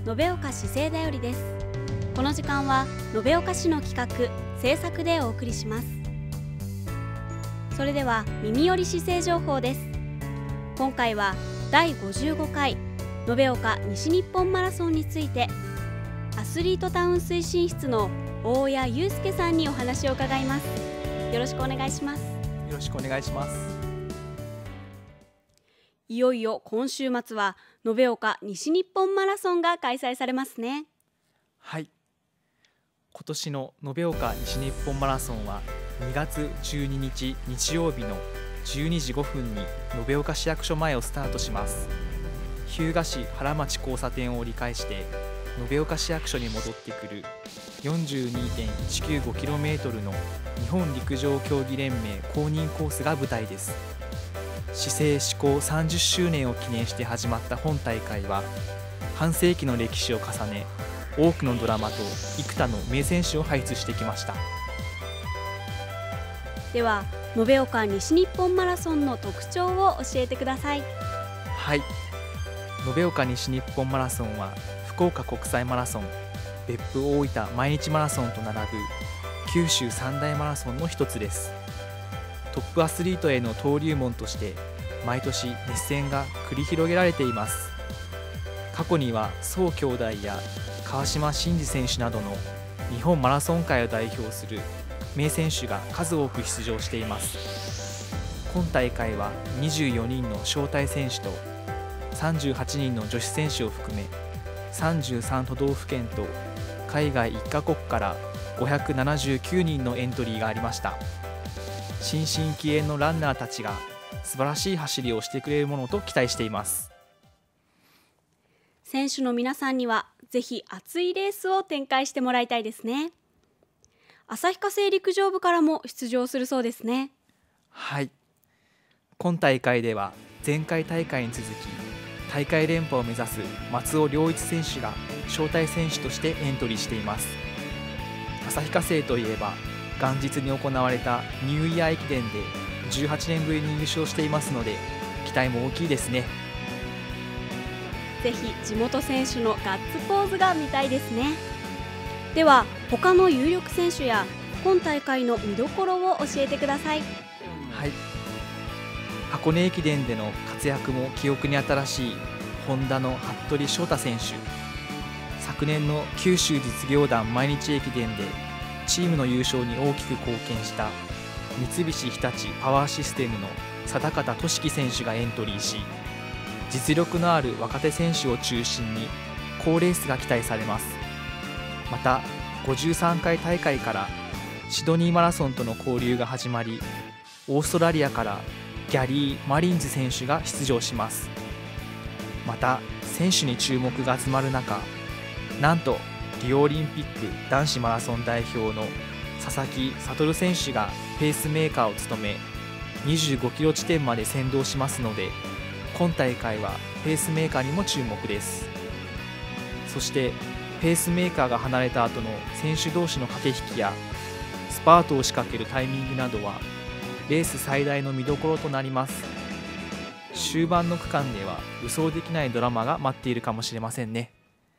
延岡市政だよりです。この時間は延岡市の企画・制作でお送りします。それでは耳寄り市政情報です。今回は第55回延岡西日本マラソンについて、アスリートタウン推進室の大谷祐介さんにお話を伺います。よろしくお願いします。よろしくお願いします。 いよいよ今週末は延岡西日本マラソンが開催されますね。 はい、今年の延岡西日本マラソンは2月12日日曜日の12時5分に延岡市役所前をスタートします。日向市原町交差点を折り返して延岡市役所に戻ってくる 42.195km の日本陸上競技連盟公認コースが舞台です。市政施行30周年を記念して始まった本大会は半世紀の歴史を重ね、多くのドラマと幾多の名選手を輩出してきました。 では延岡西日本マラソンの特徴を教えてください。 はい、延岡西日本マラソンは福岡国際マラソン、別府大分毎日マラソンと並ぶ九州三大マラソンの一つです。トップアスリートへの登竜門として毎年熱戦が繰り広げられています。過去には宋兄弟や川島真司選手などの日本マラソン界を代表する名選手が数多く出場しています。今大会は24人の招待選手と38人の女子選手を含め33都道府県と海外1カ国から579人のエントリーがありました。新進気鋭のランナーたちが素晴らしい走りをしてくれるものと期待しています。 選手の皆さんにはぜひ熱いレースを展開してもらいたいですね。旭化成陸上部からも出場するそうですね。 はい、今大会では前回大会に続き大会連覇を目指す松尾良一選手が招待選手としてエントリーしています。旭化成といえば元日に行われたニューイヤー駅伝で18年ぶりに優勝していますので期待も大きいですね。 ぜひ地元選手のガッツポーズが見たいですね。では他の有力選手や今大会の見どころを教えてください。 はい、箱根駅伝での活躍も記憶に新しいホンダの服部翔太選手、昨年の九州実業団毎日駅伝でチームの優勝に大きく貢献した三菱日立パワーシステムの定方俊樹選手がエントリーし、実力のある若手選手を中心に好レースが期待されます。また53回大会からシドニーマラソンとの交流が始まり、オーストラリアからギャリー・マリンズ選手が出場します。また選手に注目が集まる中、なんとリオオリンピック男子マラソン代表の佐々木悟選手がペースメーカーを務め25キロ地点まで先導しますので、今大会はペースメーカーにも注目です。そしてペースメーカーが離れた後の選手同士の駆け引きやスパートを仕掛けるタイミングなどはレース最大の見どころとなります。終盤の区間では予想できないドラマが待っているかもしれませんね。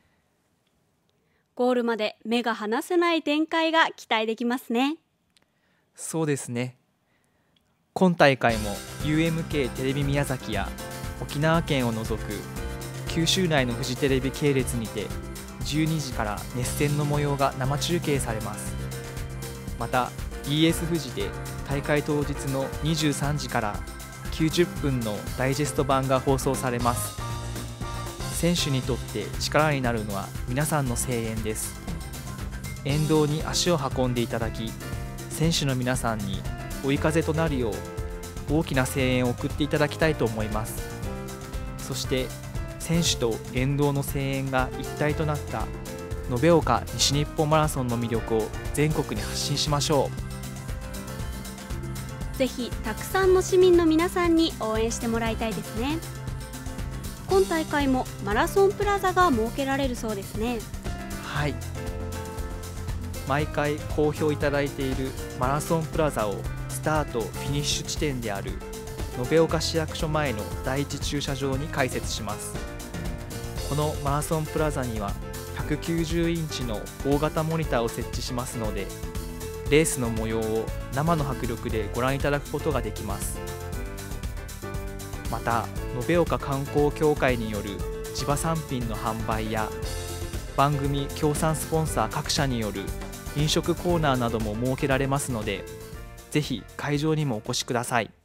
ゴールまで目が離せない展開が期待できますね。 そうですね。今大会も UMK テレビ宮崎や沖縄県を除く九州内のフジテレビ系列にて12時から熱戦の模様が生中継されます。また BS フジで大会当日の23時から90分のダイジェスト版が放送されます。選手にとって力になるのは皆さんの声援です。沿道に足を運んでいただき、選手の皆さんに追い風となるよう大きな声援を送っていただきたいと思います。そして選手と沿道の声援が一体となった延岡西日本マラソンの魅力を全国に発信しましょう。ぜひたくさんの市民の皆さんに応援してもらいたいですね。今大会もマラソンプラザが設けられるそうですね。 はい、毎回好評いただいているマラソンプラザをスタート・フィニッシュ地点である延岡市役所前の第一駐車場に開設します。 このマラソンプラザには190インチの大型モニターを設置しますので、レースの模様を生の迫力でご覧いただくことができます。また、延岡観光協会による地場産品の販売や番組協賛スポンサー各社による飲食コーナーなども設けられますので、ぜひ会場にもお越しください。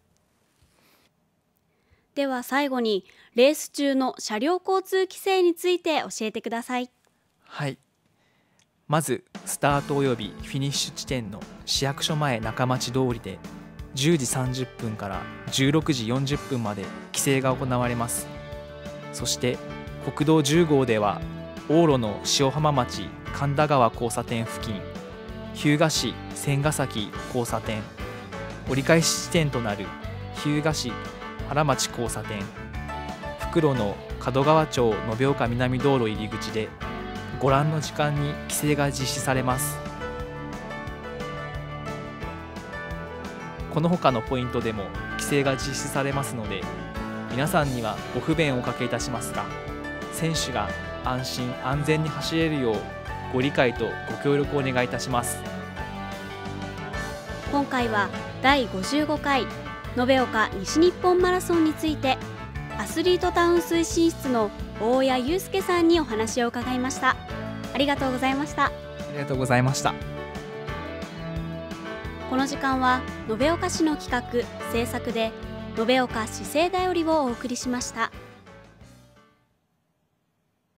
では最後に、レース中の車両交通規制について教えてください。 はい。まずスタートおよびフィニッシュ地点の市役所前中町通りで10時30分から16時40分まで規制が行われます。そして国道10号では往路の塩浜町神田川交差点付近、日向市千ヶ崎交差点、折り返し地点となる日向市原町交差点、復路の門川町延岡南道路入り口でご覧の時間に規制が実施されます。この他のポイントでも規制が実施されますので、皆さんにはご不便をおかけいたしますが、選手が安心安全に走れるようご理解とご協力をお願いいたします。 今回は第55回延岡西日本マラソンについて、アスリートタウン推進室の大谷祐介さんにお話を伺いました。ありがとうございました。 ありがとうございました。 この時間は延岡市の企画・制作で延岡市政だよりをお送りしました。